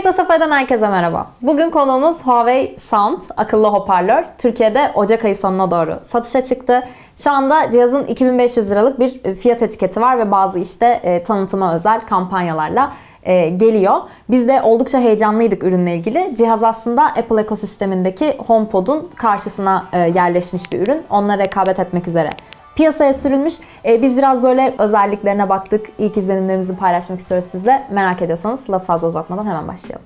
Teknosafa'dan herkese merhaba. Bugün konuğumuz Huawei Sound akıllı hoparlör. Türkiye'de Ocak ayı sonuna doğru satışa çıktı. Şu anda cihazın 2500 liralık bir fiyat etiketi var ve bazı tanıtıma özel kampanyalarla geliyor. Biz de oldukça heyecanlıydık ürünle ilgili. Cihaz aslında Apple ekosistemindeki HomePod'un karşısına yerleşmiş bir ürün. Onunla rekabet etmek üzere piyasaya sürülmüş. Biz biraz böyle özelliklerine baktık. İlk izlenimlerimizi paylaşmak istiyoruz sizle. Merak ediyorsanız lafı fazla uzatmadan hemen başlayalım.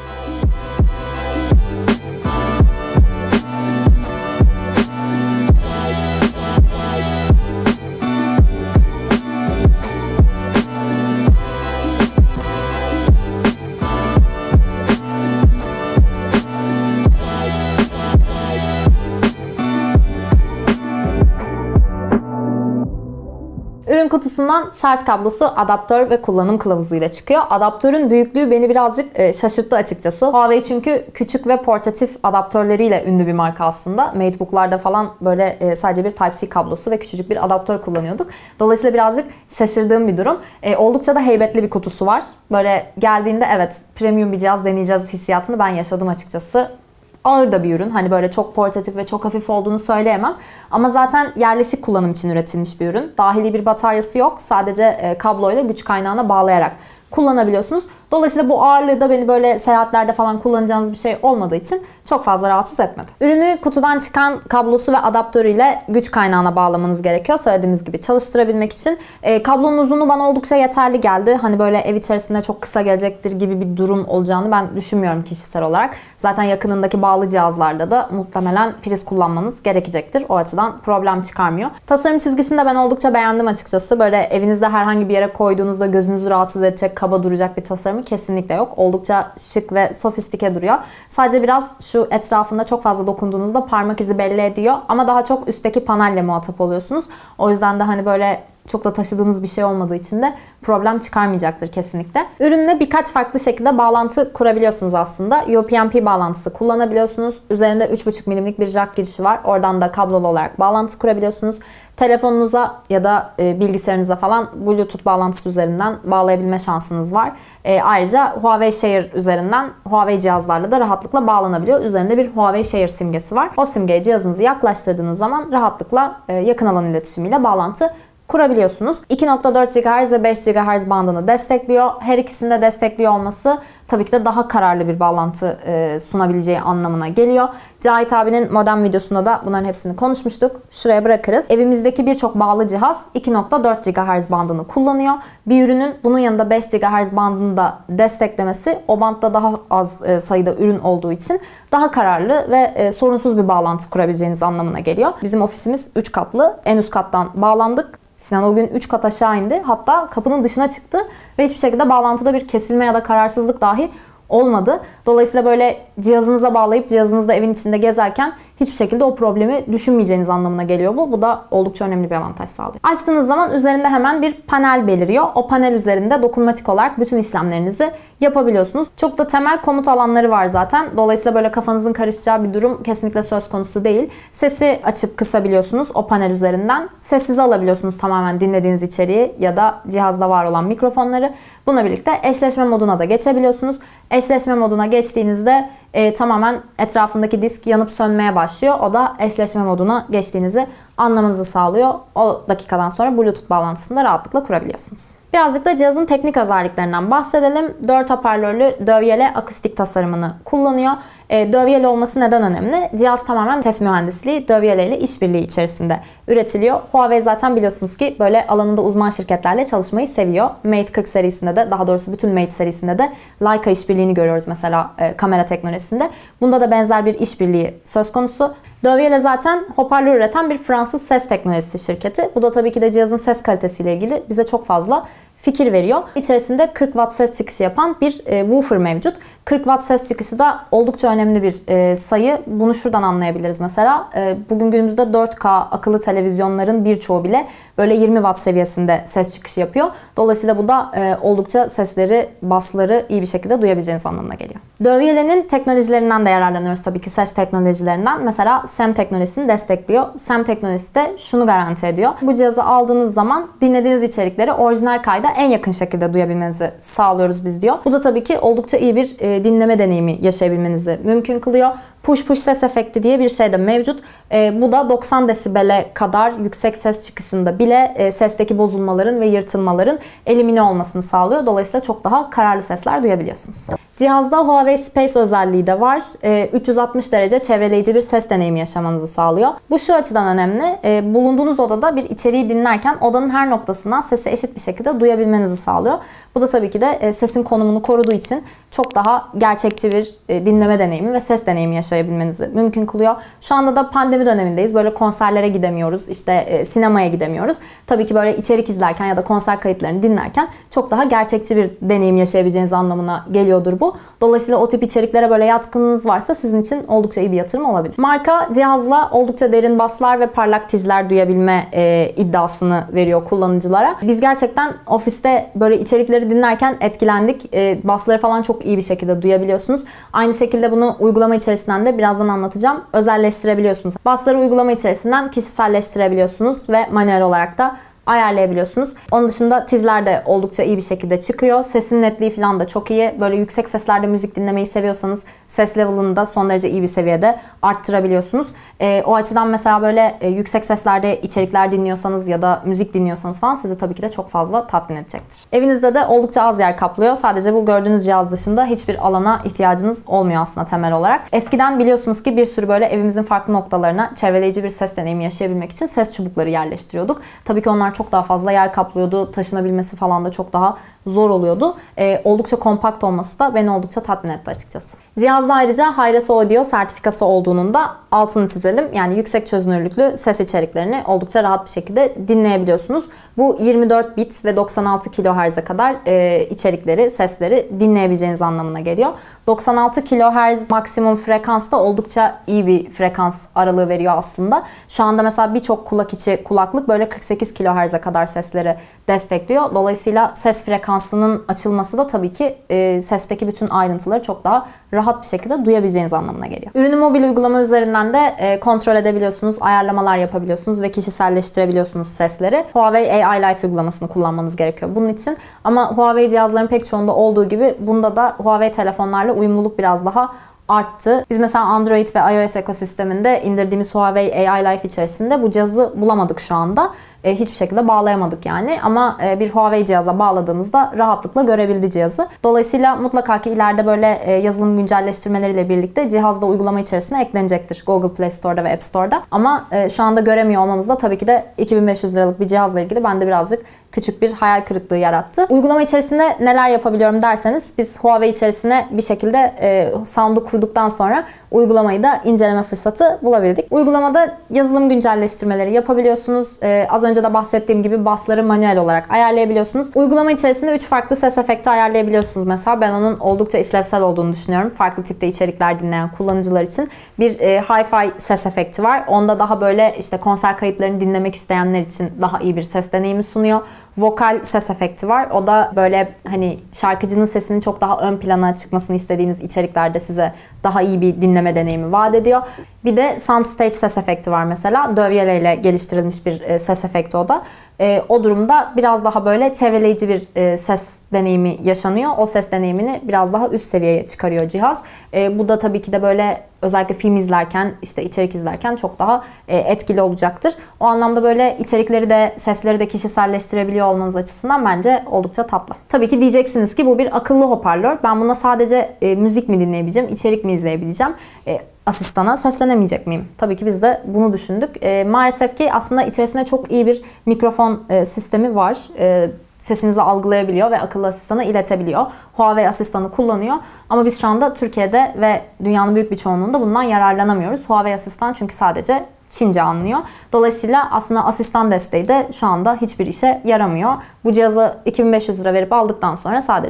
Ürün kutusundan şarj kablosu, adaptör ve kullanım kılavuzu ile çıkıyor. Adaptörün büyüklüğü beni birazcık şaşırttı açıkçası. Huawei çünkü küçük ve portatif adaptörleriyle ünlü bir marka aslında. MateBook'larda falan böyle sadece bir Type-C kablosu ve küçücük bir adaptör kullanıyorduk. Dolayısıyla birazcık şaşırdığım bir durum. Oldukça da heybetli bir kutusu var. Böyle geldiğinde evet premium bir cihaz deneyeceğiz hissiyatını ben yaşadım açıkçası. Ağır da bir ürün. Hani böyle çok portatif ve çok hafif olduğunu söyleyemem. Ama zaten yerleşik kullanım için üretilmiş bir ürün. Dahili bir bataryası yok. Sadece kabloyla güç kaynağına bağlayarak kullanabiliyorsunuz. Dolayısıyla bu ağırlığı da beni böyle seyahatlerde falan kullanacağınız bir şey olmadığı için çok fazla rahatsız etmedi. Ürünü kutudan çıkan kablosu ve adaptörüyle güç kaynağına bağlamanız gerekiyor. Söylediğimiz gibi çalıştırabilmek için. Kablonun uzunluğu bana oldukça yeterli geldi. Hani böyle ev içerisinde çok kısa gelecektir gibi bir durum olacağını ben düşünmüyorum kişisel olarak. Zaten yakınındaki bağlı cihazlarda da muhtemelen priz kullanmanız gerekecektir. O açıdan problem çıkarmıyor. Tasarım çizgisini de ben oldukça beğendim açıkçası. Böyle evinizde herhangi bir yere koyduğunuzda gözünüzü rahatsız edecek, kaba duracak bir tasarımı kesinlikle yok. Oldukça şık ve sofistike duruyor. Sadece biraz şu etrafında çok fazla dokunduğunuzda parmak izi belli ediyor. Ama daha çok üstteki panelle muhatap oluyorsunuz. O yüzden de hani böyle çok da taşıdığınız bir şey olmadığı için de problem çıkarmayacaktır kesinlikle. Ürünle birkaç farklı şekilde bağlantı kurabiliyorsunuz aslında. UPnP bağlantısı kullanabiliyorsunuz. Üzerinde 3,5 mm'lik bir jack girişi var. Oradan da kablolu olarak bağlantı kurabiliyorsunuz. Telefonunuza ya da bilgisayarınıza falan Bluetooth bağlantısı üzerinden bağlayabilme şansınız var. Ayrıca Huawei Share üzerinden Huawei cihazlarla da rahatlıkla bağlanabiliyor. Üzerinde bir Huawei Share simgesi var. O simgeye cihazınızı yaklaştırdığınız zaman rahatlıkla yakın alan iletişimiyle bağlantı kurabiliyorsunuz. 2.4 GHz ve 5 GHz bandını destekliyor. Her ikisini de destekliyor olması tabii ki de daha kararlı bir bağlantı sunabileceği anlamına geliyor. Cahit abinin modem videosunda da bunların hepsini konuşmuştuk. Şuraya bırakırız. Evimizdeki birçok bağlı cihaz 2.4 GHz bandını kullanıyor. Bir ürünün bunun yanında 5 GHz bandını da desteklemesi o bantta daha az sayıda ürün olduğu için daha kararlı ve sorunsuz bir bağlantı kurabileceğiniz anlamına geliyor. Bizim ofisimiz 3 katlı. En üst kattan bağlandık. Sinan o gün 3 kat aşağı indi. Hatta kapının dışına çıktı ve hiçbir şekilde bağlantıda bir kesilme ya da kararsızlık dahi olmadı. Dolayısıyla böyle cihazınıza bağlayıp cihazınızda evin içinde gezerken hiçbir şekilde o problemi düşünmeyeceğiniz anlamına geliyor bu. Bu da oldukça önemli bir avantaj sağlıyor. Açtığınız zaman üzerinde hemen bir panel beliriyor. O panel üzerinde dokunmatik olarak bütün işlemlerinizi yapabiliyorsunuz. Çok da temel komut alanları var zaten. Dolayısıyla böyle kafanızın karışacağı bir durum kesinlikle söz konusu değil. Sesi açıp kısabiliyorsunuz o panel üzerinden. Sessize alabiliyorsunuz tamamen dinlediğiniz içeriği ya da cihazda var olan mikrofonları. Bununla birlikte eşleşme moduna da geçebiliyorsunuz. Eşleşme moduna geçtiğinizde tamamen etrafındaki disk yanıp sönmeye başlıyor. O da eşleşme moduna geçtiğinizi anlamanızı sağlıyor. O dakikadan sonra Bluetooth bağlantısını da rahatlıkla kurabiliyorsunuz. Birazcık da cihazın teknik özelliklerinden bahsedelim. 4 hoparlörlü dövyeli akustik tasarımını kullanıyor. Dövyeli olması neden önemli? Cihaz tamamen ses mühendisliği, dövyeli işbirliği içerisinde üretiliyor. Huawei zaten biliyorsunuz ki böyle alanında uzman şirketlerle çalışmayı seviyor. Mate 40 serisinde de, daha doğrusu bütün Mate serisinde de Leica işbirliğini görüyoruz mesela kamera teknolojisinde. Bunda da benzer bir işbirliği söz konusu. Dövyeli zaten hoparlör üreten bir Fransız ses teknolojisi şirketi. Bu da tabii ki de cihazın ses kalitesiyle ilgili bize çok fazla fikir veriyor. İçerisinde 40 Watt ses çıkışı yapan bir woofer mevcut. 40 Watt ses çıkışı da oldukça önemli bir sayı. Bunu şuradan anlayabiliriz mesela. Bugün günümüzde 4K akıllı televizyonların birçoğu bile böyle 20 watt seviyesinde ses çıkışı yapıyor. Dolayısıyla bu da oldukça sesleri, basları iyi bir şekilde duyabileceğiniz anlamına geliyor. Döviyele'nin teknolojilerinden de yararlanıyoruz tabii ki, ses teknolojilerinden. Mesela SEM teknolojisini destekliyor. SEM teknolojisi de şunu garanti ediyor: bu cihazı aldığınız zaman dinlediğiniz içerikleri orijinal kayda en yakın şekilde duyabilmenizi sağlıyoruz biz diyor. Bu da tabii ki oldukça iyi bir dinleme deneyimi yaşayabilmenizi mümkün kılıyor. Push push ses efekti diye bir şey de mevcut. Bu da 90 desibele kadar yüksek ses çıkışında bile sesteki bozulmaların ve yırtılmaların elimine olmasını sağlıyor. Dolayısıyla çok daha kararlı sesler duyabiliyorsunuz. Cihazda Huawei Space özelliği de var. 360 derece çevreleyici bir ses deneyimi yaşamanızı sağlıyor. Bu şu açıdan önemli: bulunduğunuz odada bir içeriği dinlerken odanın her noktasından sesi eşit bir şekilde duyabilmenizi sağlıyor. Bu da tabii ki de sesin konumunu koruduğu için çok daha gerçekçi bir dinleme deneyimi ve ses deneyimi yaşayabilmenizi mümkün kılıyor. Şu anda da pandemi dönemindeyiz. Böyle konserlere gidemiyoruz, işte sinemaya gidemiyoruz. Tabii ki böyle içerik izlerken ya da konser kayıtlarını dinlerken çok daha gerçekçi bir deneyim yaşayabileceğiniz anlamına geliyordur bu. Dolayısıyla o tip içeriklere böyle yatkınlığınız varsa sizin için oldukça iyi bir yatırım olabilir. Marka cihazla oldukça derin baslar ve parlak tizler duyabilme iddiasını veriyor kullanıcılara. Biz gerçekten ofiste böyle içerikleri dinlerken etkilendik. Basları falan çok iyi bir şekilde duyabiliyorsunuz. Aynı şekilde bunu uygulama içerisinden de birazdan anlatacağım, özelleştirebiliyorsunuz. Basları uygulama içerisinden kişiselleştirebiliyorsunuz ve manuel olarak da ayarlayabiliyorsunuz. Onun dışında tizler de oldukça iyi bir şekilde çıkıyor. Sesin netliği falan da çok iyi. Böyle yüksek seslerde müzik dinlemeyi seviyorsanız ses level'ını da son derece iyi bir seviyede arttırabiliyorsunuz. O açıdan mesela böyle yüksek seslerde içerikler dinliyorsanız ya da müzik dinliyorsanız falan sizi tabii ki de çok fazla tatmin edecektir. Evinizde de oldukça az yer kaplıyor. Sadece bu gördüğünüz cihaz dışında hiçbir alana ihtiyacınız olmuyor aslında temel olarak. Eskiden biliyorsunuz ki bir sürü böyle evimizin farklı noktalarına çevreleyici bir ses deneyimi yaşayabilmek için ses çubukları yerleştiriyorduk. Tabii ki onlar çok daha fazla yer kaplıyordu. Taşınabilmesi falan da çok daha zor oluyordu. Oldukça kompakt olması da beni oldukça tatmin etti açıkçası. Cihazda ayrıca Hi-Res Audio sertifikası olduğunun da altını çizelim. Yani yüksek çözünürlüklü ses içeriklerini oldukça rahat bir şekilde dinleyebiliyorsunuz. Bu 24 bit ve 96 kHz'e kadar içerikleri, sesleri dinleyebileceğiniz anlamına geliyor. 96 kHz maksimum frekans da oldukça iyi bir frekans aralığı veriyor aslında. Şu anda mesela birçok kulak içi kulaklık böyle 48 kHz'e kadar sesleri destekliyor. Dolayısıyla ses frekansının açılması da tabii ki sesteki bütün ayrıntıları çok daha rahat bir şekilde duyabileceğiniz anlamına geliyor. Ürünü mobil uygulama üzerinden de kontrol edebiliyorsunuz, ayarlamalar yapabiliyorsunuz ve kişiselleştirebiliyorsunuz sesleri. Huawei AI Life uygulamasını kullanmanız gerekiyor bunun için. Ama Huawei cihazların pek çoğunda olduğu gibi bunda da Huawei telefonlarla uyumluluk biraz daha arttı. Biz mesela Android ve iOS ekosisteminde indirdiğimiz Huawei AI Life içerisinde bu cihazı bulamadık şu anda. Hiçbir şekilde bağlayamadık yani. Ama bir Huawei cihaza bağladığımızda rahatlıkla görebildi cihazı. Dolayısıyla mutlaka ki ileride böyle yazılım güncelleştirmeleriyle birlikte cihazda uygulama içerisine eklenecektir. Google Play Store'da ve App Store'da. Ama şu anda göremiyor olmamız da tabii ki de 2500 liralık bir cihazla ilgili bende birazcık küçük bir hayal kırıklığı yarattı. Uygulama içerisinde neler yapabiliyorum derseniz biz Huawei içerisine bir şekilde sound'u kurduktan sonra uygulamayı da inceleme fırsatı bulabildik. Uygulamada yazılım güncelleştirmeleri yapabiliyorsunuz. Az önce de bahsettiğim gibi basları manuel olarak ayarlayabiliyorsunuz. Uygulama içerisinde 3 farklı ses efekti ayarlayabiliyorsunuz mesela. Ben onun oldukça işlevsel olduğunu düşünüyorum. Farklı tipte içerikler dinleyen kullanıcılar için. Bir Hi-Fi ses efekti var. Onda daha böyle işte konser kayıtlarını dinlemek isteyenler için daha iyi bir ses deneyimi sunuyor. Vokal ses efekti var. O da böyle hani şarkıcının sesinin çok daha ön plana çıkmasını istediğiniz içeriklerde size daha iyi bir dinleme deneyimi vaat ediyor. Bir de Soundstage ses efekti var mesela. Döviyele ile geliştirilmiş bir ses efekti o da. O durumda biraz daha böyle çevreleyici bir ses deneyimi yaşanıyor. O ses deneyimini biraz daha üst seviyeye çıkarıyor cihaz. Bu da tabii ki de böyle özellikle film izlerken, işte içerik izlerken çok daha etkili olacaktır. O anlamda böyle içerikleri de, sesleri de kişiselleştirebiliyor olmanız açısından bence oldukça tatlı. Tabii ki diyeceksiniz ki bu bir akıllı hoparlör. Ben buna sadece müzik mi dinleyebileceğim, içerik mi izleyebileceğim? Asistana seslenemeyecek miyim? Tabii ki biz de bunu düşündük. Maalesef ki aslında içerisinde çok iyi bir mikrofon sistemi var. Sesinizi algılayabiliyor ve akıllı asistana iletebiliyor. Huawei asistanı kullanıyor. Ama biz şu anda Türkiye'de ve dünyanın büyük bir çoğunluğunda bundan yararlanamıyoruz. Huawei asistan çünkü sadece Çince anlıyor. Dolayısıyla aslında asistan desteği de şu anda hiçbir işe yaramıyor. Bu cihazı 2500 lira verip aldıktan sonra sadece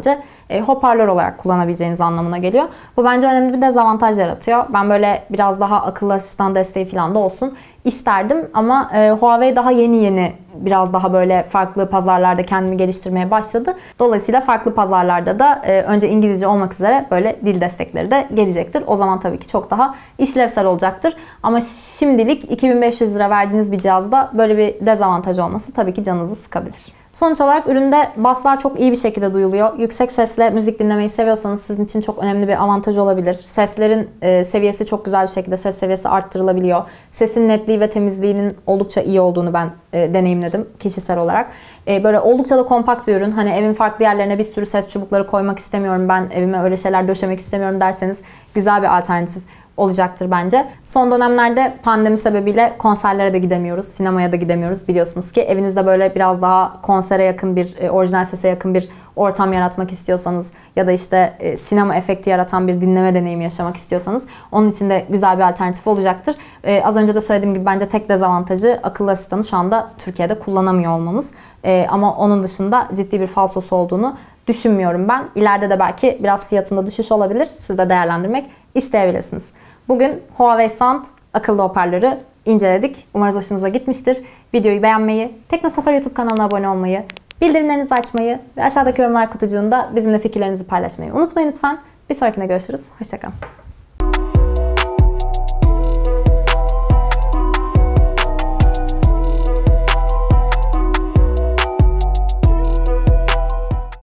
hoparlör olarak kullanabileceğiniz anlamına geliyor. Bu bence önemli bir dezavantaj yaratıyor. Ben böyle biraz daha akıllı asistan desteği falan da olsun isterdim ama Huawei daha yeni biraz daha böyle farklı pazarlarda kendini geliştirmeye başladı. Dolayısıyla farklı pazarlarda da önce İngilizce olmak üzere böyle dil destekleri de gelecektir. O zaman tabii ki çok daha işlevsel olacaktır. Ama şimdilik 2500 lira verdiğiniz bir cihazda böyle bir dezavantaj olması tabii ki canınızı sıkabilir. Sonuç olarak üründe basslar çok iyi bir şekilde duyuluyor. Yüksek sesle müzik dinlemeyi seviyorsanız sizin için çok önemli bir avantaj olabilir. Seslerin seviyesi çok güzel bir şekilde ses seviyesi arttırılabiliyor. Sesin netliği ve temizliğinin oldukça iyi olduğunu ben deneyimledim kişisel olarak. Böyle oldukça da kompakt bir ürün. Hani evin farklı yerlerine bir sürü ses çubukları koymak istemiyorum, ben evime öyle şeyler döşemek istemiyorum derseniz güzel bir alternatif olacaktır bence. Son dönemlerde pandemi sebebiyle konserlere de gidemiyoruz, sinemaya da gidemiyoruz. Biliyorsunuz ki evinizde böyle biraz daha konsere yakın bir, orijinal sese yakın bir ortam yaratmak istiyorsanız ya da işte sinema efekti yaratan bir dinleme deneyimi yaşamak istiyorsanız onun için de güzel bir alternatif olacaktır. Az önce de söylediğim gibi bence tek dezavantajı akıllı asistanı şu anda Türkiye'de kullanamıyor olmamız. Ama onun dışında ciddi bir falsosu olduğunu düşünmüyorum ben. İleride de belki biraz fiyatında düşüş olabilir. Siz de değerlendirmek isteyebilirsiniz. Bugün Huawei Sound akıllı hoparlörü inceledik. Umarız hoşunuza gitmiştir. Videoyu beğenmeyi, Teknosafari YouTube kanalına abone olmayı, bildirimlerinizi açmayı ve aşağıdaki yorumlar kutucuğunda bizimle fikirlerinizi paylaşmayı unutmayın lütfen. Bir sonrakinde görüşürüz. Hoşça kalın.